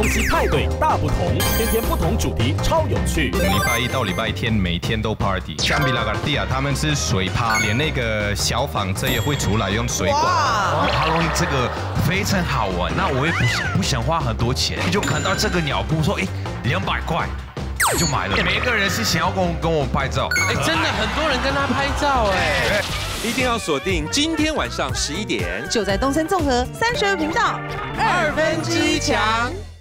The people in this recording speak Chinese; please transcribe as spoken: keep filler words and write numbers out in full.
夕派对大不同，天天不同主题超有趣。 礼拜一到礼拜天每天都 party。像比拉格蒂亚他们是水趴，连那个小纺车也会出来用水管。 哇 ，Halloween 这个非常好玩。那我也不想不想花很多钱，就看到这个鸟布说，哎，两百块。 就买了，每个人是想要跟我跟我拍照， 哎，真的很多人跟他拍照哎， 一定要锁定今天晚上十一点， 就在东森综合三十二频道， 二分之一强。